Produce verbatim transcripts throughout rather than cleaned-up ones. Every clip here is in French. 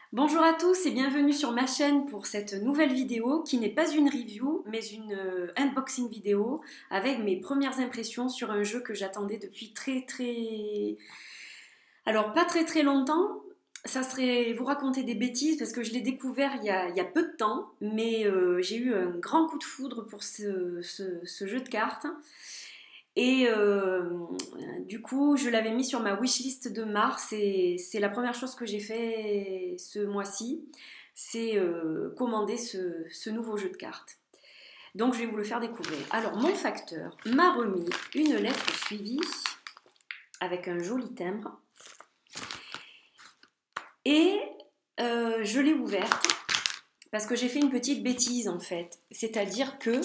Bonjour à tous et bienvenue sur ma chaîne pour cette nouvelle vidéo qui n'est pas une review mais une euh, unboxing vidéo avec mes premières impressions sur un jeu que j'attendais depuis très très... Alors pas très très longtemps, ça serait vous raconter des bêtises parce que je l'ai découvert il y, a, il y a peu de temps, mais euh, j'ai eu un grand coup de foudre pour ce, ce, ce jeu de cartes. Et euh, du coup, je l'avais mis sur ma wishlist de mars et c'est la première chose que j'ai fait ce mois-ci, c'est euh, commander ce, ce nouveau jeu de cartes. Donc je vais vous le faire découvrir. Alors mon facteur m'a remis une lettre suivie avec un joli timbre et euh, je l'ai ouverte parce que j'ai fait une petite bêtise en fait. C'est-à-dire que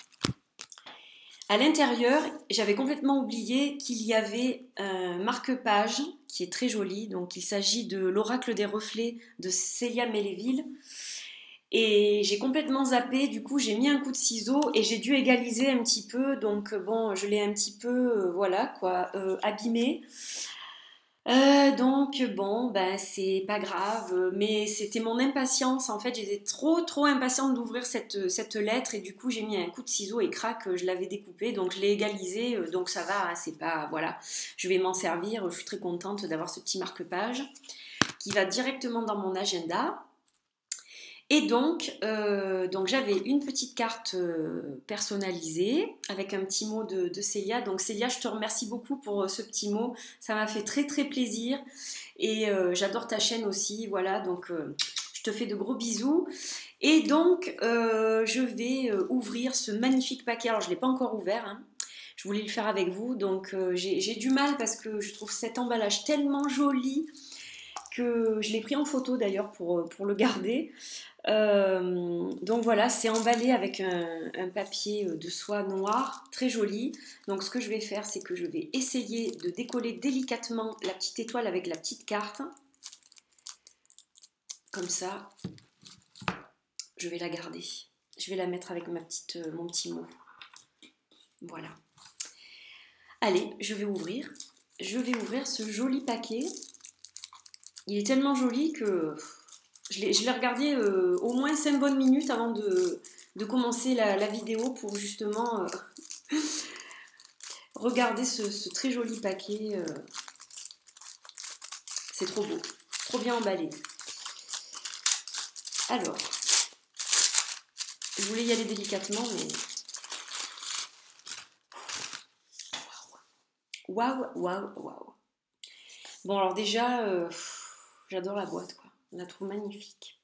à l'intérieur, j'avais complètement oublié qu'il y avait un marque-page qui est très joli. Donc, il s'agit de l'Oracle des reflets de Célia Melléville. Et j'ai complètement zappé. Du coup, j'ai mis un coup de ciseau et j'ai dû égaliser un petit peu. Donc, bon, je l'ai un petit peu, euh, voilà, quoi, euh, abîmé. Euh, donc bon, ben c'est pas grave, mais c'était mon impatience. En fait, j'étais trop trop impatiente d'ouvrir cette, cette lettre et du coup j'ai mis un coup de ciseau et crac, je l'avais découpé, donc je l'ai égalisé, donc ça va, hein, c'est pas, voilà, je vais m'en servir. Je suis très contente d'avoir ce petit marque-page qui va directement dans mon agenda. Et donc, euh, donc j'avais une petite carte euh, personnalisée avec un petit mot de, de Célia. Donc Célia, je te remercie beaucoup pour euh, ce petit mot. Ça m'a fait très très plaisir. Et euh, j'adore ta chaîne aussi. Voilà, donc euh, je te fais de gros bisous. Et donc, euh, je vais euh, ouvrir ce magnifique paquet. Alors, je ne l'ai pas encore ouvert, hein. Je voulais le faire avec vous. Donc, euh, j'ai j'ai du mal parce que je trouve cet emballage tellement joli que je l'ai pris en photo d'ailleurs pour, pour le garder. Euh, donc voilà, c'est emballé avec un, un papier de soie noir, très joli. Donc ce que je vais faire, c'est que je vais essayer de décoller délicatement la petite étoile avec la petite carte. Comme ça, je vais la garder. Je vais la mettre avec ma petite, mon petit mot. Voilà. Allez, je vais ouvrir. Je vais ouvrir ce joli paquet. Il est tellement joli que... Je l'ai regardé euh, au moins cinq bonnes minutes avant de, de commencer la, la vidéo pour justement euh, regarder ce, ce très joli paquet. Euh. C'est trop beau, trop bien emballé. Alors, je voulais y aller délicatement, mais... Waouh, waouh, waouh. Bon, alors déjà, euh, j'adore la boîte, quoi. On la trouve magnifique.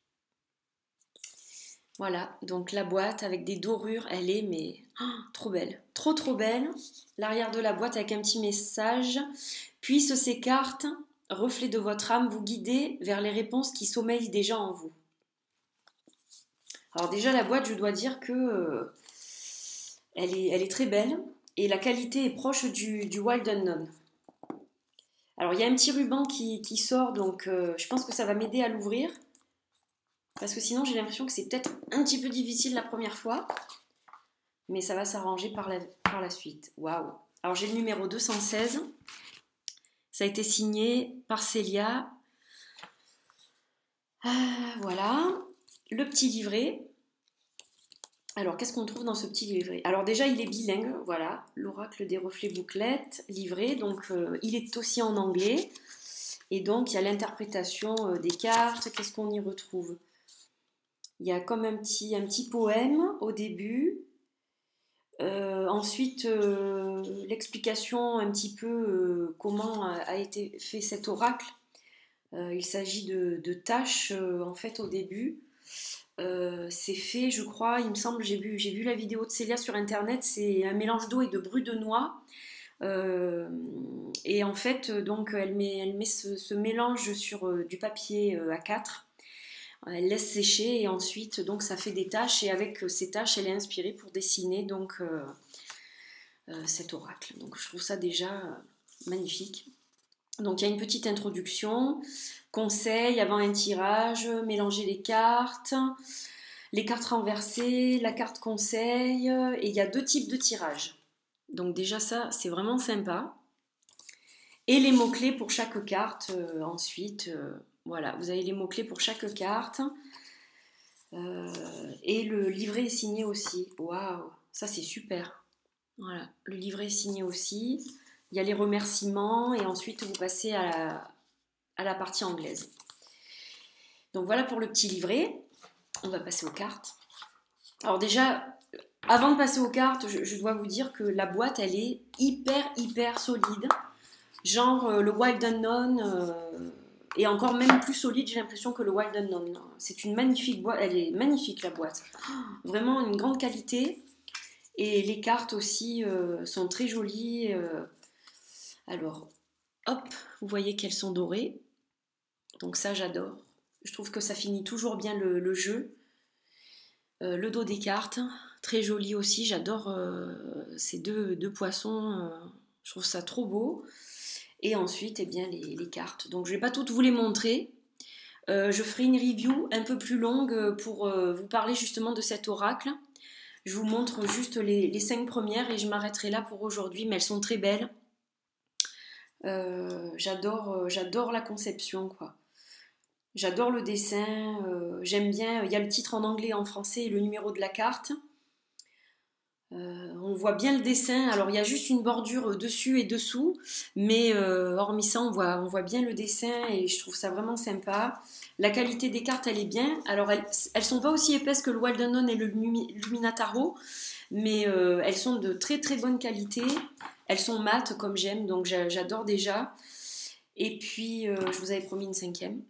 Voilà, donc la boîte avec des dorures, elle est mais oh, trop belle, trop trop belle. L'arrière de la boîte avec un petit message. Puisse ces cartes, reflet de votre âme, vous guider vers les réponses qui sommeillent déjà en vous. Alors déjà la boîte, je dois dire que euh, elle, est, elle est très belle et la qualité est proche du, du Wild Unknown. Alors il y a un petit ruban qui, qui sort, donc euh, je pense que ça va m'aider à l'ouvrir. Parce que sinon, j'ai l'impression que c'est peut-être un petit peu difficile la première fois. Mais ça va s'arranger par la, par la suite. Waouh! Alors, j'ai le numéro deux cent seize. Ça a été signé par Célia. Ah, voilà. Le petit livret. Alors, qu'est-ce qu'on trouve dans ce petit livret? Alors, déjà, il est bilingue. Voilà. L'oracle des reflets bouclettes. Livret. Donc, euh, il est aussi en anglais. Et donc, il y a l'interprétation euh, des cartes. Qu'est-ce qu'on y retrouve? Il y a comme un petit, un petit poème au début. Euh, ensuite, euh, l'explication un petit peu euh, comment a, a été fait cet oracle. Euh, il s'agit de, de tâches euh, en fait au début. Euh, c'est fait, je crois, il me semble, j'ai vu, j'ai vu la vidéo de Célia sur internet, c'est un mélange d'eau et de brus de noix. Euh, et en fait, donc, elle met, elle met ce, ce mélange sur euh, du papier euh, A quatre. Elle laisse sécher et ensuite donc ça fait des taches et avec ces taches elle est inspirée pour dessiner donc euh, euh, cet oracle. Donc je trouve ça déjà euh, magnifique. Donc il y a une petite introduction, conseil avant un tirage, mélanger les cartes, les cartes renversées, la carte conseil et il y a deux types de tirages. Donc déjà ça c'est vraiment sympa. Et les mots-clés pour chaque carte, euh, ensuite, euh, voilà, vous avez les mots-clés pour chaque carte. Euh, et le livret est signé aussi. Waouh, ça c'est super. Voilà, le livret est signé aussi. Il y a les remerciements et ensuite vous passez à la, à la partie anglaise. Donc voilà pour le petit livret. On va passer aux cartes. Alors déjà, avant de passer aux cartes, je, je dois vous dire que la boîte, elle est hyper, hyper solide. Genre euh, le Wild Unknown euh, est encore même plus solide, j'ai l'impression, que le Wild Unknown. C'est une magnifique boîte, elle est magnifique la boîte. Vraiment une grande qualité. Et les cartes aussi euh, sont très jolies. Euh. Alors, hop, vous voyez qu'elles sont dorées. Donc ça, j'adore. Je trouve que ça finit toujours bien le, le jeu. Euh, le dos des cartes, très joli aussi. J'adore euh, ces deux, deux poissons. Euh, je trouve ça trop beau. Et ensuite, eh bien, les, les cartes. Donc, je ne vais pas toutes vous les montrer. Euh, je ferai une review un peu plus longue pour euh, vous parler justement de cet oracle. Je vous montre juste les, les cinq premières et je m'arrêterai là pour aujourd'hui. Mais elles sont très belles. Euh, j'adore, euh, j'adore la conception, quoi. J'adore le dessin. Euh, j'aime bien. Il y a le titre en anglais et en français et le numéro de la carte. Euh, on voit bien le dessin, alors il y a juste une bordure dessus et dessous, mais euh, hormis ça on voit, on voit bien le dessin et je trouve ça vraiment sympa. La qualité des cartes elle est bien, alors elles, elles sont pas aussi épaisses que le Wild Unknown et le Luminataro, mais euh, elles sont de très très bonne qualité, elles sont mates comme j'aime, donc j'adore déjà. Et puis euh, je vous avais promis une cinquième.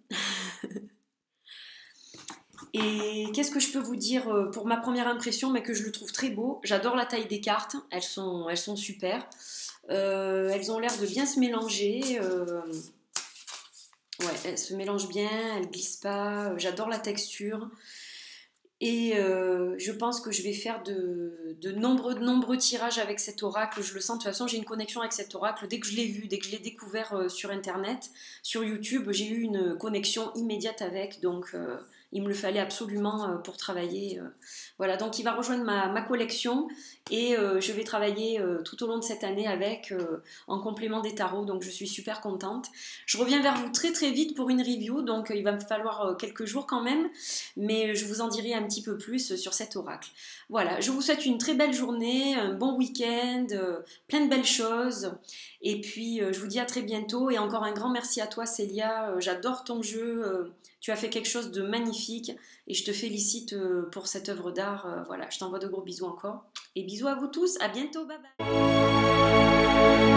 Et qu'est-ce que je peux vous dire pour ma première impression, mais que je le trouve très beau. J'adore la taille des cartes, elles sont, elles sont super. Euh, elles ont l'air de bien se mélanger. Euh, ouais, elles se mélangent bien, elles glissent pas. J'adore la texture. Et euh, je pense que je vais faire de, de nombreux, de nombreux tirages avec cet oracle. Je le sens, de toute façon, j'ai une connexion avec cet oracle. Dès que je l'ai vu, dès que je l'ai découvert euh, sur Internet, sur YouTube, j'ai eu une connexion immédiate avec. Donc... Euh, il me le fallait absolument pour travailler. Voilà, donc il va rejoindre ma, ma collection et euh, je vais travailler euh, tout au long de cette année avec, euh, en complément des tarots, donc je suis super contente. Je reviens vers vous très très vite pour une review, donc euh, il va me falloir euh, quelques jours quand même, mais je vous en dirai un petit peu plus sur cet oracle. Voilà, je vous souhaite une très belle journée, un bon week-end, euh, plein de belles choses, et puis euh, je vous dis à très bientôt, et encore un grand merci à toi Célia, euh, j'adore ton jeu, euh, tu as fait quelque chose de magnifique et je te félicite pour cette œuvre d'art. Voilà, je t'envoie de gros bisous encore. Et bisous à vous tous, à bientôt, bye bye.